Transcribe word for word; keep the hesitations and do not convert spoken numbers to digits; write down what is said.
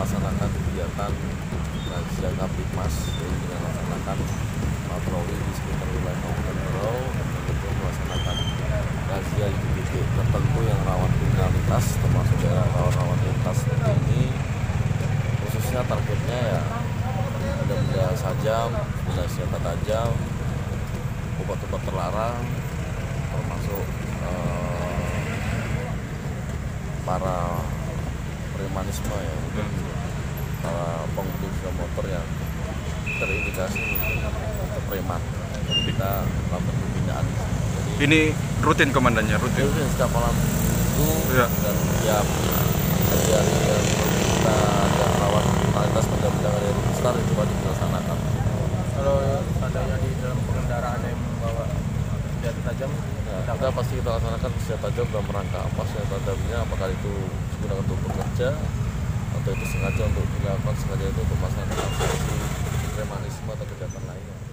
melaksanakan kegiatan razia Kaptimas, jadi dengan melaksanakan patroli di sekitar wilayah Polres Berau untuk melaksanakan razia di titik tertentu yang rawan kriminalitas, termasuk daerah rawan-rawan lintas seperti ini. Khususnya targetnya ya benda-benda tajam, benda senjata tajam, obat-obat terlarang, termasuk eh, para premanisme ya, mungkin para pengemudi sepeda motor yang terindikasi mungkin preman. Jadi kita melakukan pembinaan. Ini rutin komandannya, rutin? Rutin setiap malam itu ya. Dan tiap hari yang kita ada rawan kriminalitas benda-benda dari besar itu wajib dilaksanakan. Kalau adanya di dalam pengendara ada yang membawa senjata tajam, ya, kita pasti kita laksanakan senjata tajam dalam rangka apa senjata tajamnya, apakah itu digunakan untuk bekerja atau itu sengaja untuk dilakukan sengaja itu untuk melaksanakan aksi premanisme atau kejahatan lainnya.